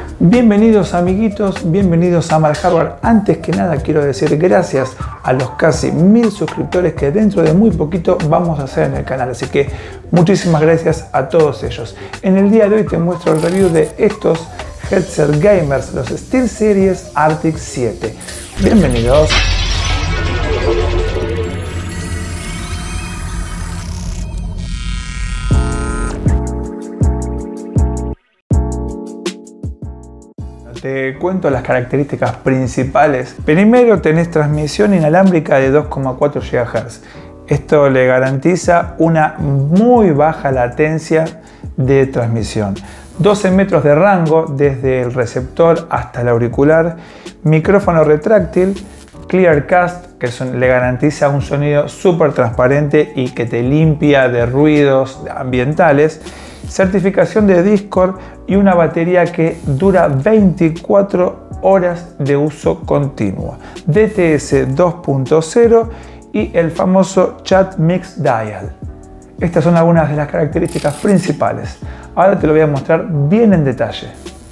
Bienvenidos amiguitos, bienvenidos a Mal Hardware. Antes que nada quiero decir gracias a los casi 1000 suscriptores que dentro de muy poquito vamos a hacer en el canal. Así que muchísimas gracias a todos ellos. En el día de hoy te muestro el review de estos headset gamers, los SteelSeries Arctic 7. Bienvenidos. Te cuento las características principales. Primero, tenés transmisión inalámbrica de 2,4 GHz. Esto le garantiza una muy baja latencia de transmisión. 12 metros de rango desde el receptor hasta el auricular. Micrófono retráctil. Clearcast, que le garantiza un sonido súper transparente y que te limpia de ruidos ambientales. Certificación de Discord y una batería que dura 24 horas de uso continuo. DTS 2.0 y el famoso Chat Mix Dial. Estas son algunas de las características principales. Ahora te lo voy a mostrar bien en detalle.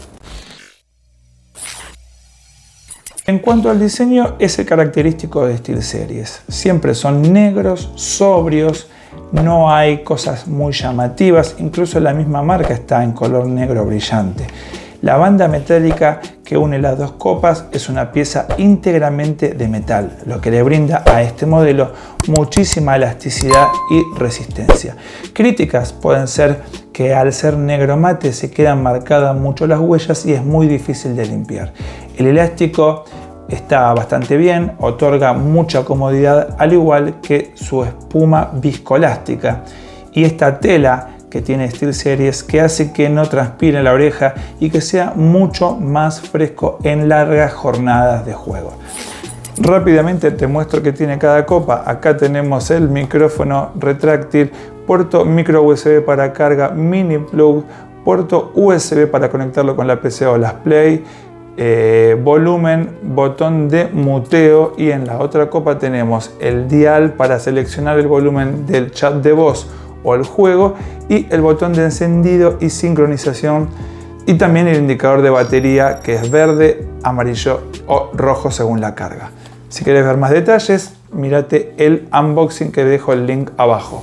En cuanto al diseño, es el característico de SteelSeries. Siempre son negros, sobrios. No hay cosas muy llamativas, incluso la misma marca está en color negro brillante. La banda metálica que une las dos copas es una pieza íntegramente de metal, lo que le brinda a este modelo muchísima elasticidad y resistencia. Críticas pueden ser que al ser negro mate se quedan marcadas mucho las huellas y es muy difícil de limpiar. El elástico está bastante bien, otorga mucha comodidad al igual que su espuma viscoelástica y esta tela que tiene SteelSeries que hace que no transpire la oreja y que sea mucho más fresco en largas jornadas de juego. Rápidamente te muestro que tiene cada copa. Acá tenemos el micrófono retráctil, puerto micro USB para carga mini plug, puerto USB para conectarlo con la PC o las Play, volumen, botón de muteo y en la otra copa tenemos el dial para seleccionar el volumen del chat de voz o el juego y el botón de encendido y sincronización y también el indicador de batería que es verde, amarillo o rojo según la carga. Si quieres ver más detalles, mírate el unboxing que dejo el link abajo.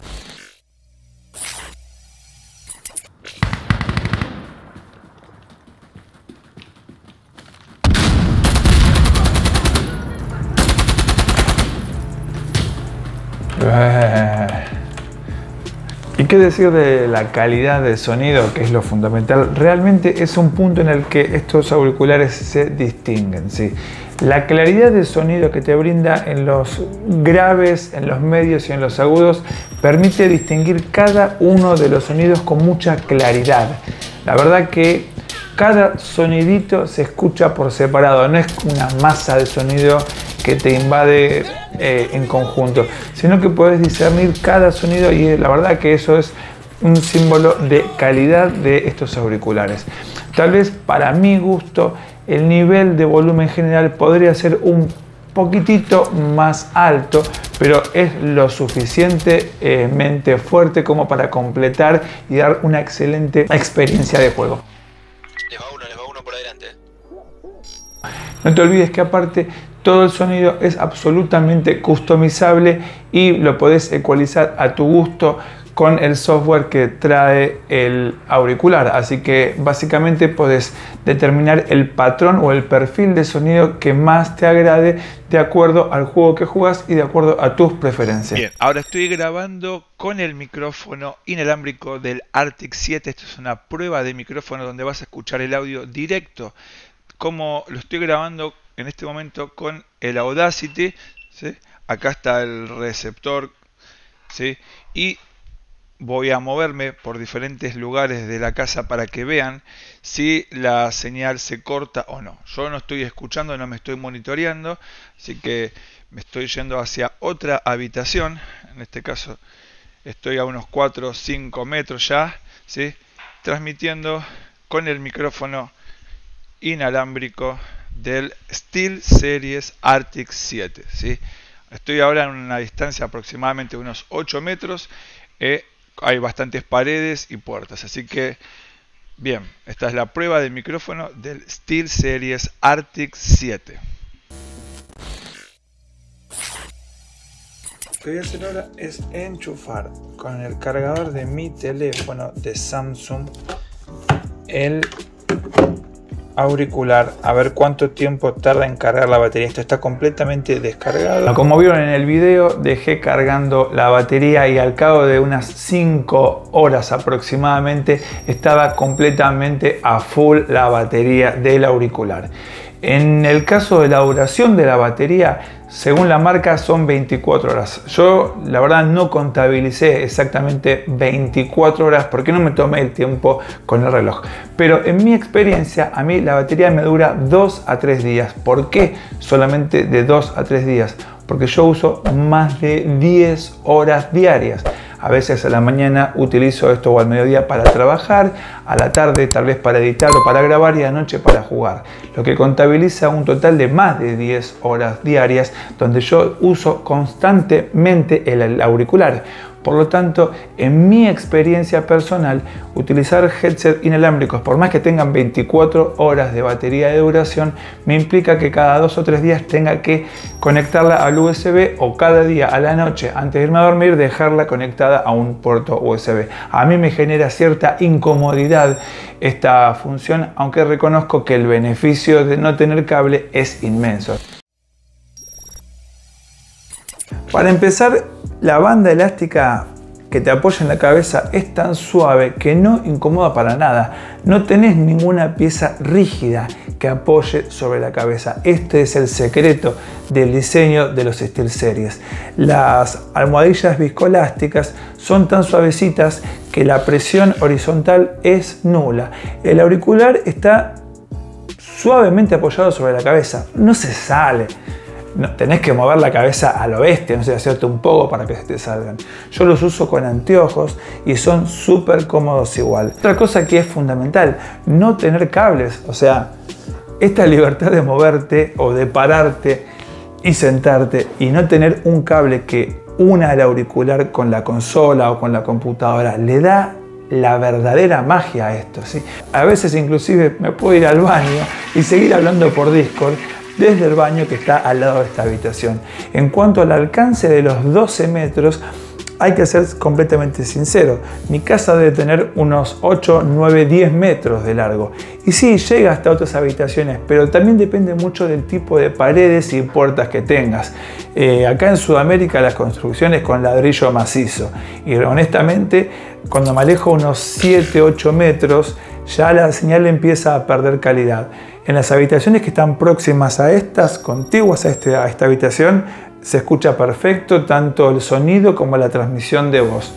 ¿Y qué decir de la calidad de sonido, que es lo fundamental? Realmente es un punto en el que estos auriculares se distinguen, ¿sí? La claridad de sonido que te brinda en los graves, en los medios y en los agudos permite distinguir cada uno de los sonidos con mucha claridad. La verdad que cada sonidito se escucha por separado, no es una masa de sonido que te invade en conjunto, sino que puedes discernir cada sonido y la verdad que eso es un símbolo de calidad de estos auriculares. Tal vez para mi gusto el nivel de volumen general podría ser un poquitito más alto, pero es lo suficientemente fuerte como para completar y dar una excelente experiencia de juego. Les va uno por adelante. No te olvides que aparte todo el sonido es absolutamente customizable y lo podés ecualizar a tu gusto con el software que trae el auricular. Así que básicamente podés determinar el patrón o el perfil de sonido que más te agrade de acuerdo al juego que jugas y de acuerdo a tus preferencias. Bien, ahora estoy grabando con el micrófono inalámbrico del Arctic 7. Esto es una prueba de micrófono donde vas a escuchar el audio directo, como lo estoy grabando en este momento con el Audacity, ¿sí? Acá está el receptor, ¿sí? Y voy a moverme por diferentes lugares de la casa para que vean si la señal se corta o no. Yo no estoy escuchando, no me estoy monitoreando, así que me estoy yendo hacia otra habitación. En este caso estoy a unos 4 o 5 metros ya, ¿sí? Transmitiendo con el micrófono inalámbrico del SteelSeries Arctic 7, ¿sí? Estoy ahora en una distancia aproximadamente de unos 8 metros. Hay bastantes paredes y puertas, así que Bien, esta es la prueba de micrófono del SteelSeries Arctic 7. Lo que voy a hacer ahora es enchufar con el cargador de mi teléfono de Samsung el auricular, a ver cuánto tiempo tarda en cargar la batería. Esto está completamente descargado. Como vieron en el video, dejé cargando la batería y al cabo de unas 5 horas aproximadamente estaba completamente a full la batería del auricular. En el caso de la duración de la batería, según la marca, son 24 horas. Yo la verdad no contabilicé exactamente 24 horas porque no me tomé el tiempo con el reloj. Pero en mi experiencia, a mí la batería me dura 2 a 3 días. ¿Por qué solamente de 2 a 3 días? Porque yo uso más de 10 horas diarias. A veces a la mañana utilizo esto o al mediodía para trabajar, a la tarde tal vez para editar o para grabar y a la noche para jugar. Lo que contabiliza un total de más de 10 horas diarias donde yo uso constantemente el auricular. Por lo tanto, en mi experiencia personal, utilizar headset inalámbricos, por más que tengan 24 horas de batería de duración, me implica que cada 2 o 3 días tenga que conectarla al USB o cada día a la noche, antes de irme a dormir, dejarla conectada a un puerto USB. A mí me genera cierta incomodidad esta función, aunque reconozco que el beneficio de no tener cable es inmenso. Para empezar, la banda elástica que te apoya en la cabeza es tan suave que no incomoda para nada. No tenés ninguna pieza rígida que apoye sobre la cabeza. Este es el secreto del diseño de los SteelSeries. Las almohadillas viscoelásticas son tan suavecitas que la presión horizontal es nula. El auricular está suavemente apoyado sobre la cabeza. No se sale. No, tenés que mover la cabeza a lo bestia, no sé, hacerte un poco para que se te salgan. Yo los uso con anteojos y son súper cómodos igual. Otra cosa que es fundamental, no tener cables. O sea, esta libertad de moverte o de pararte y sentarte y no tener un cable que una el auricular con la consola o con la computadora, le da la verdadera magia a esto, ¿sí? A veces inclusive me puedo ir al baño y seguir hablando por Discord desde el baño que está al lado de esta habitación. En cuanto al alcance de los 12 metros, hay que ser completamente sincero. Mi casa debe tener unos 8, 9, 10 metros de largo. Y sí, llega hasta otras habitaciones, pero también depende mucho del tipo de paredes y puertas que tengas. Acá en Sudamérica las construcciones con ladrillo macizo. Y honestamente, cuando me alejo unos 7, 8 metros, ya la señal empieza a perder calidad. En las habitaciones que están próximas a estas, contiguas a esta habitación, se escucha perfecto tanto el sonido como la transmisión de voz.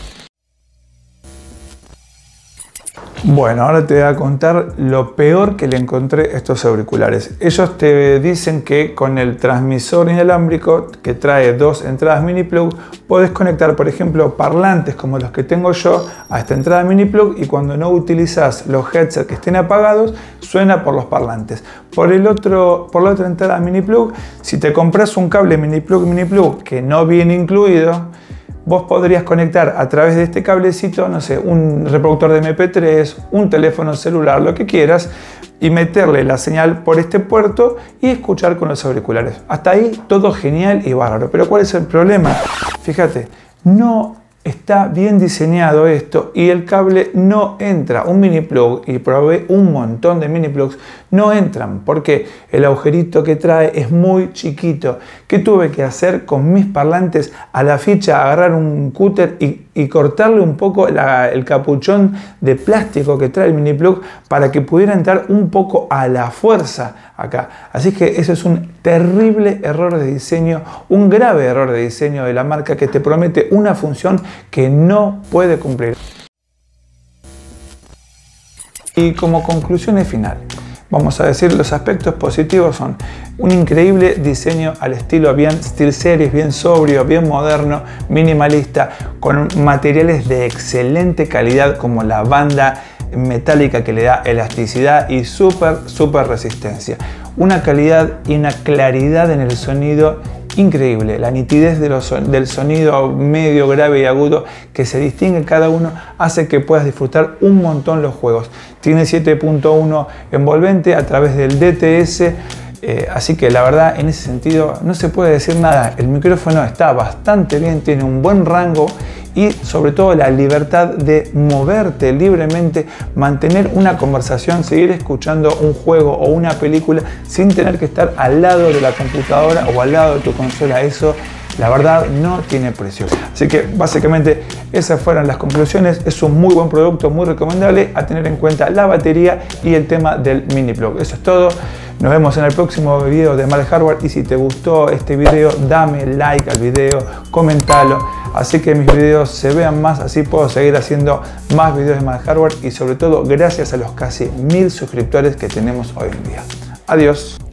Bueno, ahora te voy a contar lo peor que le encontré a estos auriculares. Ellos te dicen que con el transmisor inalámbrico que trae 2 entradas mini plug, podés conectar, por ejemplo, parlantes como los que tengo yo a esta entrada mini plug y cuando no utilizas los headsets que estén apagados, suena por los parlantes. Por la otra entrada mini plug, si te compras un cable mini plug que no viene incluido, vos podrías conectar a través de este cablecito, no sé, un reproductor de MP3, un teléfono celular, lo que quieras, y meterle la señal por este puerto y escuchar con los auriculares. Hasta ahí todo genial y bárbaro. Pero ¿cuál es el problema? Fíjate, no está bien diseñado esto y el cable no entra. Un mini plug, y probé un montón de mini plugs, no entran porque el agujerito que trae es muy chiquito. ¿Qué tuve que hacer con mis parlantes? A la ficha agarrar un cúter y cortarle un poco el capuchón de plástico que trae el mini plug para que pudiera entrar un poco a la fuerza acá. Así que eso es un terrible error de diseño, un grave error de diseño de la marca que te promete una función que no puede cumplir. Y como conclusiones finales, vamos a decir los aspectos positivos son un increíble diseño al estilo bien SteelSeries, bien sobrio, bien moderno, minimalista, con materiales de excelente calidad como la banda metálica que le da elasticidad y súper resistencia. Una calidad y una claridad en el sonido increíble. La nitidez del sonido medio, grave y agudo que se distingue cada uno hace que puedas disfrutar un montón los juegos. Tiene 7.1 envolvente a través del DTS. Así que la verdad, en ese sentido no se puede decir nada. El micrófono está bastante bien, tiene un buen rango y sobre todo la libertad de moverte libremente, mantener una conversación, seguir escuchando un juego o una película sin tener que estar al lado de la computadora o al lado de tu consola. Eso, la verdad, no tiene precio. Así que básicamente esas fueron las conclusiones. Es un muy buen producto, muy recomendable, a tener en cuenta la batería y el tema del mini plug. Eso es todo. Nos vemos en el próximo video de Mal Hardware y si te gustó este video, dame like al video, comentalo, así que mis videos se vean más, así puedo seguir haciendo más videos de Mal Hardware y sobre todo gracias a los casi 1000 suscriptores que tenemos hoy en día. Adiós.